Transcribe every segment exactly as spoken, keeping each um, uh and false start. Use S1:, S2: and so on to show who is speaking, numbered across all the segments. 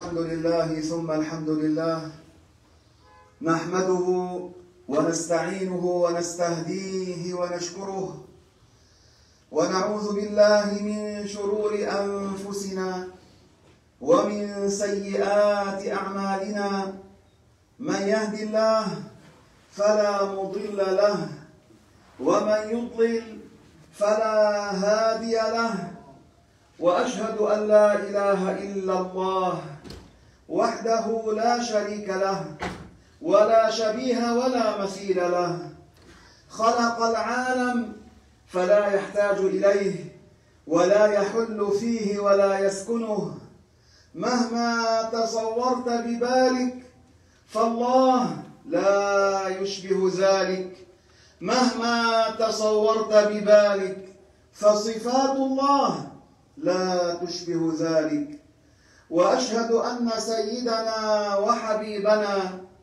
S1: الحمد لله ثم الحمد لله نحمده ونستعينه ونستهديه ونشكره ونعوذ بالله من شرور أنفسنا ومن سيئات أعمالنا. من يهد الله فلا مضل له ومن يضلل فلا هادي له، وأشهد أن لا إله إلا الله وحده لا شريك له ولا شبيه ولا مثيل له. خلق العالم فلا يحتاج إليه ولا يحل فيه ولا يسكنه. مهما تصورت ببالك فالله لا يشبه ذلك، مهما تصورت ببالك فصفات الله لا تشبه ذلك. وأشهد أن سيدنا وحبيبنا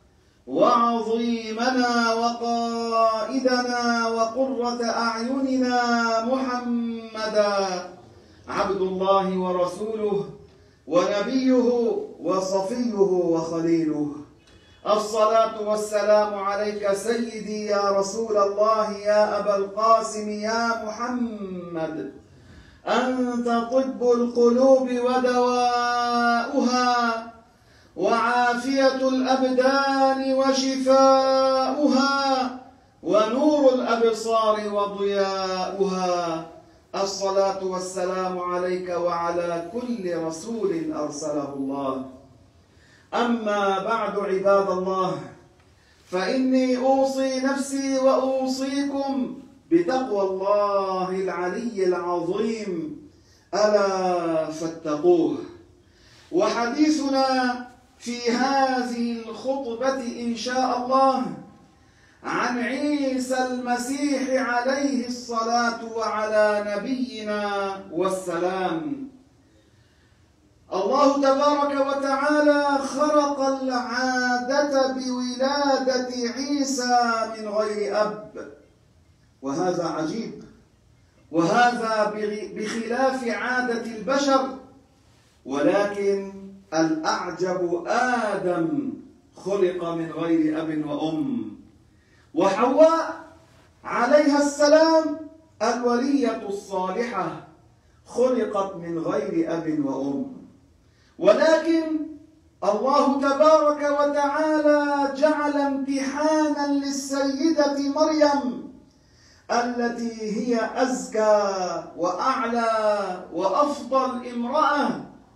S1: وعظيمنا وقائدنا وقرة أعيننا محمدا عبد الله ورسوله ونبيه وصفيه وخليله. الصلاة والسلام عليك سيدي يا رسول الله، يا أبا القاسم، يا محمد. أنت طب القلوب ودواؤها وعافية الأبدان وشفاؤها ونور الأبصار وضياؤها. الصلاة والسلام عليك وعلى كل رسول أرسله الله. أما بعد عباد الله، فإني أوصي نفسي وأوصيكم بتقوى الله العلي العظيم، ألا فاتقوه. وحديثنا في هذه الخطبة إن شاء الله عن عيسى المسيح عليه الصلاة وعلى نبينا والسلام. الله تبارك وتعالى خرق العادة بولادة عيسى من غير أب، وهذا عجيب، وهذا بخلاف عادة البشر. ولكن الأعجب آدم خلق من غير أب وأم، وحواء عليها السلام الولية الصالحة خلقت من غير أب وأم. ولكن الله تبارك وتعالى جعل امتحانا للسيدة مريم التي هي أزكى وأعلى وأفضل امرأة،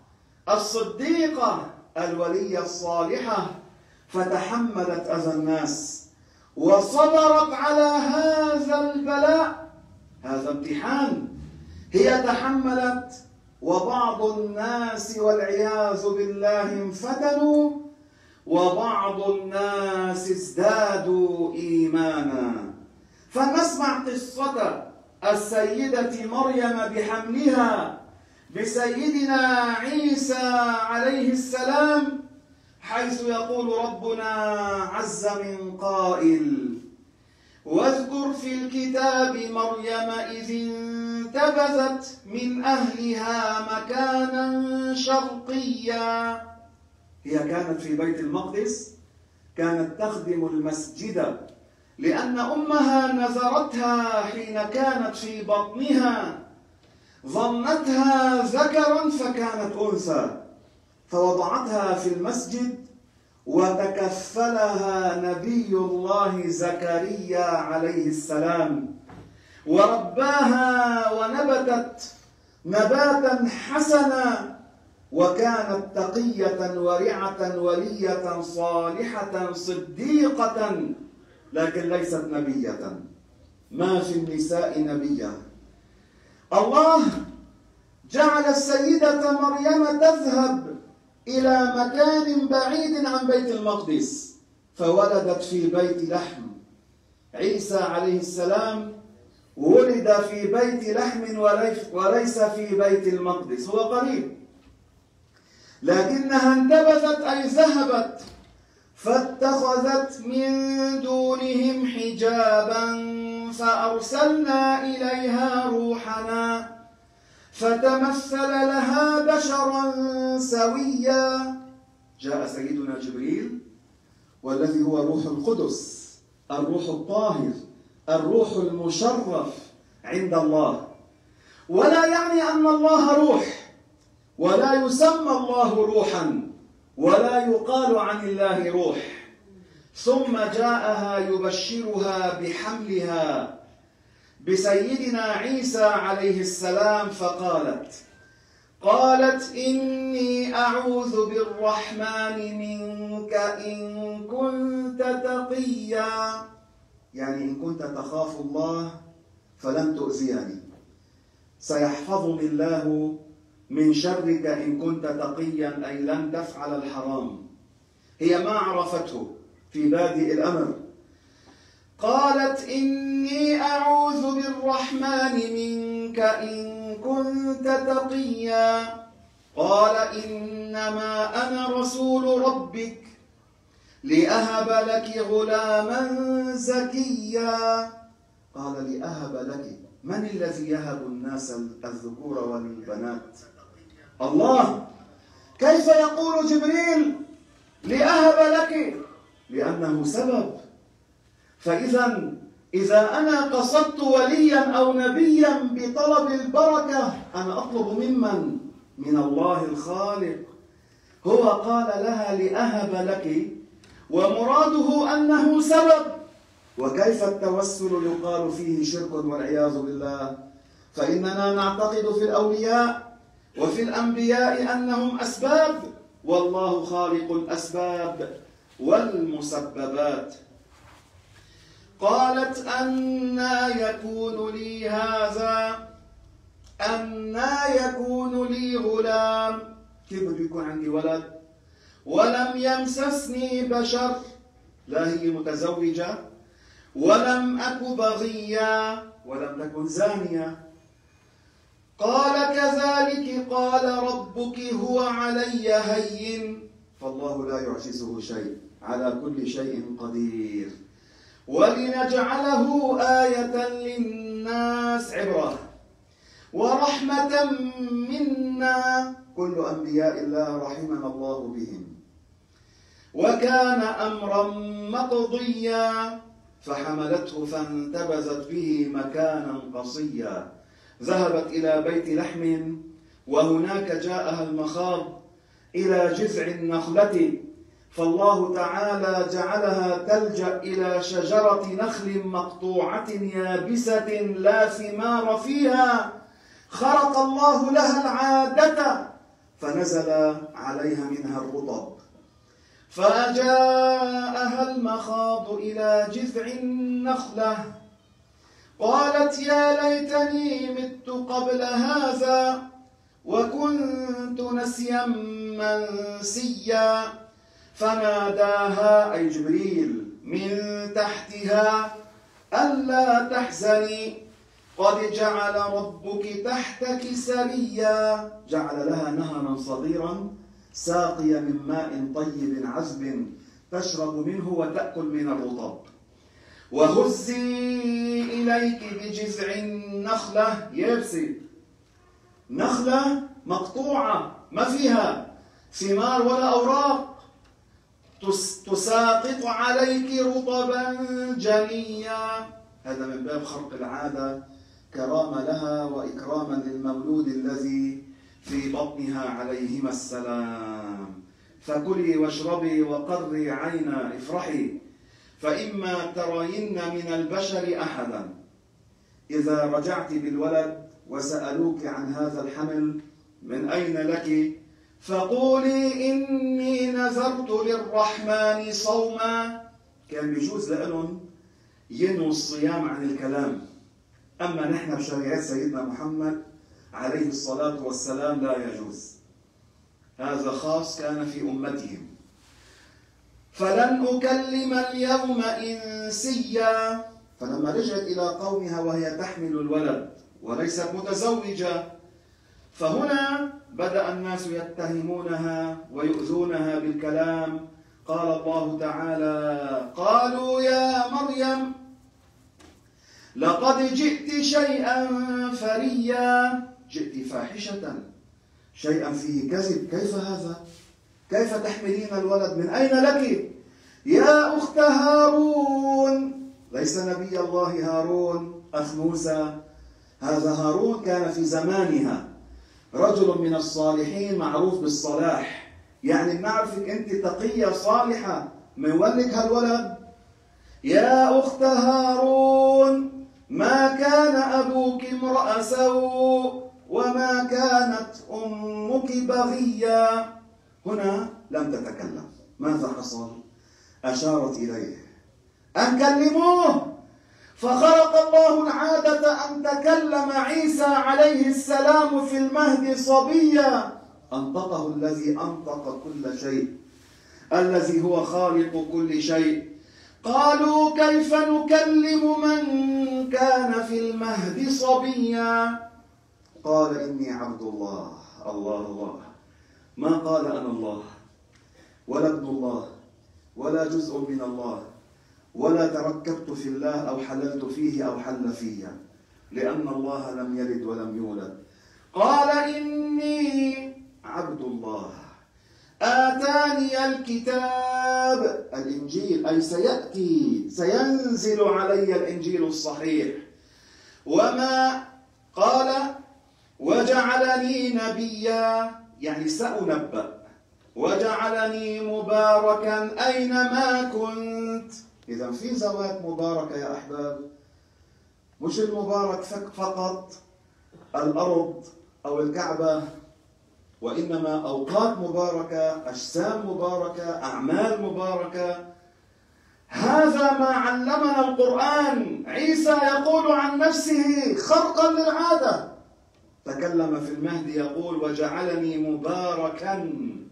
S1: الصديقة الولية الصالحة، فتحملت أذى الناس وصبرت على هذا البلاء، هذا امتحان. هي تحملت، وبعض الناس والعياذ بالله انفتنوا، وبعض الناس ازدادوا إيمانا. فنسمع قصة السيدة مريم بحملها بسيدنا عيسى عليه السلام، حيث يقول ربنا عز من قائل: واذكر في الكتاب مريم إذ انتبذت من أهلها مكانا شرقيا. هي كانت في بيت المقدس، كانت تخدم المسجد، لأن أمها نذرتها حين كانت في بطنها، ظنتها ذكرا فكانت أنثى، فوضعتها في المسجد وتكفلها نبي الله زكريا عليه السلام، ورباها ونبتت نباتا حسنا، وكانت تقية ورعة ولية صالحة صديقة، لكن ليست نبية. ما في النساء نبية. الله جعل السيدة مريم تذهب إلى مكان بعيد عن بيت المقدس، فولدت في بيت لحم. عيسى عليه السلام ولد في بيت لحم وليس في بيت المقدس، هو قريب، لكنها انتبذت أي ذهبت، فاتخذت من دونهم حجابا فأرسلنا إليها روحنا فتمثل لها بشرا سويا جاء سيدنا جبريل والذي هو روح القدس، الروح الطاهر، الروح المشرف عند الله. ولا يعني أن الله روح، ولا يسمى الله روحا، ولا يقال عن الله روح. ثم جاءها يبشرها بحملها بسيدنا عيسى عليه السلام، فقالت قالت إني أعوذ بالرحمن منك إن كنت تقيا، يعني إن كنت تخاف الله فلن تؤذيني، سيحفظني الله من شرك إن كنت تقيا، أي لن تفعل الحرام. هي ما عرفته في بادئ الأمر. قالت إني أعوذ بالرحمن منك إن كنت تقيا. قال إنما أنا رسول ربك لأهب لك غلاما زكيا. قال لأهب لك، من الذي يهب الناس الذكور والبنات؟ الله. كيف يقول جبريل لأهب لك؟ لأنه سبب. فإذا إذا أنا قصدت وليا أو نبيا بطلب البركة، أنا أطلب ممن؟ من الله الخالق. هو قال لها لأهب لك، ومراده أنه سبب. وكيف التوسل يقال فيه شرك والعياذ بالله؟ فإننا نعتقد في الأولياء وفي الأنبياء أنهم أسباب، والله خالق الأسباب والمسببات. قالت أنى يكون لي هذا، أنى يكون لي غلام، كيف بده يكون عندي ولد؟ ولم يمسسني بشر، لا هي متزوجة، ولم أك بغيا، ولم تكن زانية. قال كذلك قال ربك هو علي هين، فالله لا يعجزه شيء، على كل شيء قدير. ولنجعله آية للناس، عبرة ورحمة منا، كل أنبياء الله رحمنا الله بهم. وكان أمرا مقضيا، فحملته فانتبذت به مكانا قصيا. ذهبت إلى بيت لحم، وهناك جاءها المخاض إلى جذع النخلة، فالله تعالى جعلها تلجأ إلى شجرة نخل مقطوعة يابسة لا ثمار فيها، خرق الله لها العادة فنزل عليها منها الرطب. فجاءها المخاض إلى جذع النخلة، قالت يا ليتني مت قبل هذا وكنت نسيا منسيا. فناداها أي جبريل من تحتها ألا تحزني قد جعل ربك تحتك سريا. جعل لها نهرا صغيرا ساقيا من ماء طيب عذب تشرب منه وتأكل من الرطب. وهزي إليك بجذع النخلة، يابسة، نخلة مقطوعة ما فيها ثمار ولا أوراق، تساقط عليك رطبا جنيا. هذا من باب خرق العادة، كرامة لها وإكراما للمولود الذي في بطنها عليهما السلام. فكلي واشربي وقري عينا افرحي، فإما ترين من البشر أحدا، إذا رجعت بالولد وسألوك عن هذا الحمل من أين لك، فقولي إني نذرت للرحمن صوما. كان بيجوز لهم ينووا الصيام عن الكلام، أما نحن بشريعة سيدنا محمد عليه الصلاة والسلام لا يجوز، هذا خاص كان في أمتهم. فلن أكلم اليوم إنسيا. فلما رجعت إلى قومها وهي تحمل الولد وليست متزوجة، فهنا بدأ الناس يتهمونها ويؤذونها بالكلام. قال الله تعالى قالوا يا مريم لقد جئت شيئا فريا، جئت فاحشة، شيئا فيه كذب، كيف هذا؟ كيف تحملين الولد؟ من أين لك؟ يا أخت هارون. ليس نبي الله هارون أخ موسى، هذا هارون كان في زمانها رجل من الصالحين معروف بالصلاح، يعني بنعرفك أنت تقية صالحة، من ولك هالولد. يا أخت هارون ما كان أبوك امرأ سوء وما كانت أمك بغيا. هنا لم تتكلم. ماذا حصل؟ أشارت إليه أن كلموه، فخلق الله العادة أن تكلم عيسى عليه السلام في المهد صبيا، أنطقه الذي أنطق كل شيء، الذي هو خالق كل شيء. قالوا كيف نكلم من كان في المهد صبيا؟ قال إني عبد الله. الله الله، ما قال أنا الله ولا ابن الله ولا جزء من الله ولا تركبت في الله أو حللت فيه أو حل فيه، لأن الله لم يلد ولم يولد. قال إني عبد الله آتاني الكتاب، الإنجيل، أي سيأتي سينزل علي الإنجيل الصحيح. وما قال وجعلني نبيا، يعني سأنبأ. وجعلني مباركا أينما كنت. إذا في زواج مباركة يا أحباب، مش المبارك فقط الأرض أو الكعبة، وإنما أوقات مباركة، أجسام مباركة، أعمال مباركة. هذا ما علمنا القرآن. عيسى يقول عن نفسه خرقا للعادة، تكلم في المهد يقول وجعلني مباركا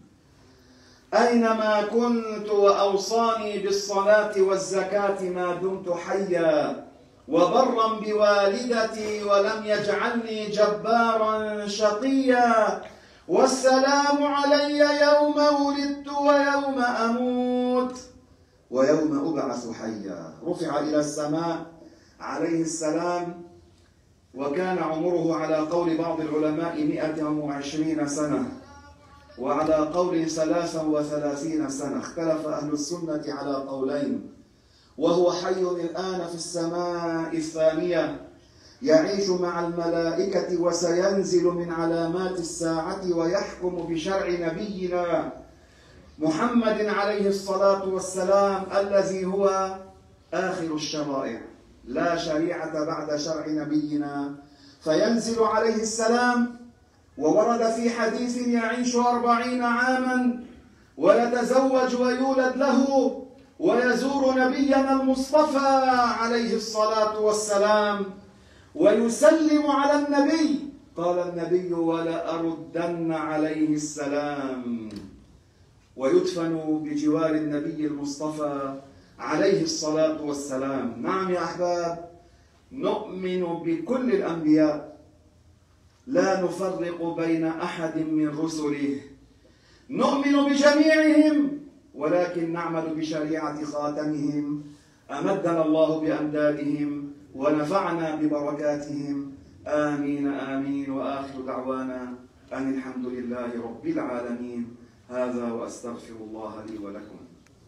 S1: أينما كنت وأوصاني بالصلاة والزكاة ما دمت حيا وبرا بوالدتي ولم يجعلني جبارا شقيا والسلام علي يوم ولدت ويوم أموت ويوم أبعث حيا. رفع إلى السماء عليه السلام وكان عمره على قول بعض العلماء مئة وعشرين سنة، وعلى قول ثلاثا وثلاثين سنة. اختلف أهل السنة على قولين. وهو حي الآن في السماء الثانية يعيش مع الملائكة وسينزل من علامات الساعة ويحكم بشرع نبينا محمد عليه الصلاة والسلام الذي هو آخر الشرائع، لا شريعة بعد شرع نبينا. فينزل عليه السلام، وورد في حديث يعيش أربعين عاما ويتزوج ويولد له ويزور نبينا المصطفى عليه الصلاة والسلام ويسلم على النبي. قال النبي ولأردن عليه السلام، ويدفن بجوار النبي المصطفى عليه الصلاة والسلام. نعم يا أحباب، نؤمن بكل الأنبياء، لا نفرق بين أحد من رسله، نؤمن بجميعهم، ولكن نعمل بشريعة خاتمهم. أمدنا الله بأمدادهم ونفعنا ببركاتهم، آمين آمين. وآخر دعوانا أن الحمد لله رب العالمين. هذا وأستغفر الله لي ولكم.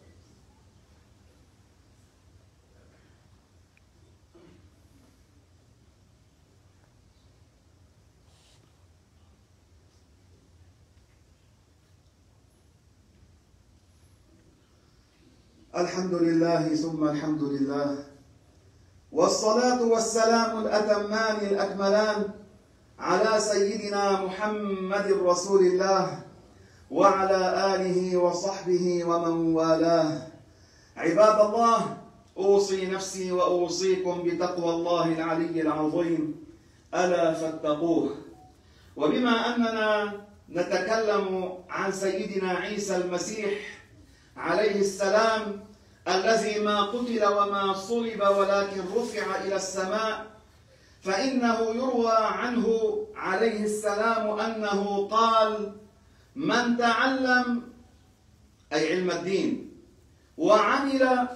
S1: الحمد لله ثم الحمد لله، والصلاة والسلام الأتمان الأكملان على سيدنا محمد رسول الله وعلى آله وصحبه ومن والاه. عباد الله، أوصي نفسي وأوصيكم بتقوى الله العلي العظيم، ألا فاتقوه. وبما أننا نتكلم عن سيدنا عيسى المسيح عليه السلام الذي ما قتل وما صلب ولكن رفع إلى السماء، فإنه يروى عنه عليه السلام أنه قال: من تعلم، أي علم الدين، وعمل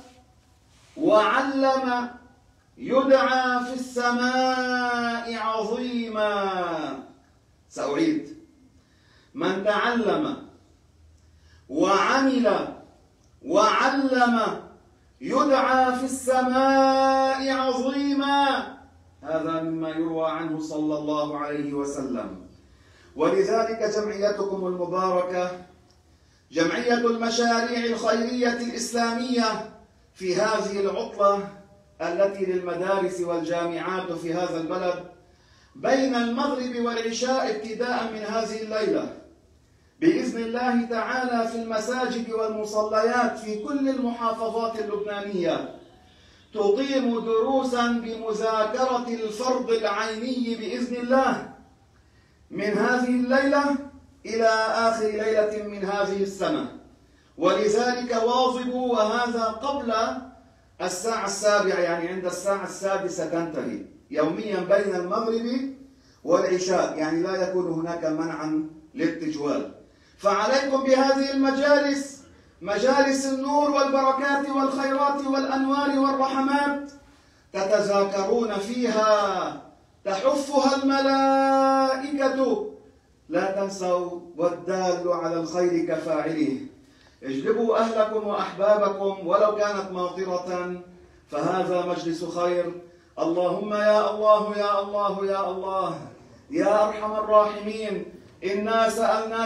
S1: وعلم يدعى في السماء عظيما. سأعيد: من تعلم وعمل وعلم يدعى في السماء عظيما. هذا مما يروى عنه صلى الله عليه وسلم. ولذلك جمعيتكم المباركة، جمعية المشاريع الخيرية الإسلامية، في هذه العطلة التي للمدارس والجامعات في هذا البلد بين المغرب والعشاء ابتداء من هذه الليلة بإذن الله تعالى في المساجد والمصليات في كل المحافظات اللبنانية تقيم دروسا بمذاكرة الفرض العيني بإذن الله من هذه الليلة إلى آخر ليلة من هذه السنة. ولذلك واظبوا، وهذا قبل الساعة السابعة، يعني عند الساعة السادسة تنتهي يوميا بين المغرب والعشاء، يعني لا يكون هناك منعا للتجوال. فعليكم بهذه المجالس، مجالس النور والبركات والخيرات والأنوار والرحمات، تتذاكرون فيها تحفها الملائكة. لا تنسوا والدال على الخير كفاعله. اجلبوا أهلكم وأحبابكم ولو كانت ماطرة، فهذا مجلس خير. اللهم يا الله يا الله يا الله يا أرحم الراحمين، إنا سألناك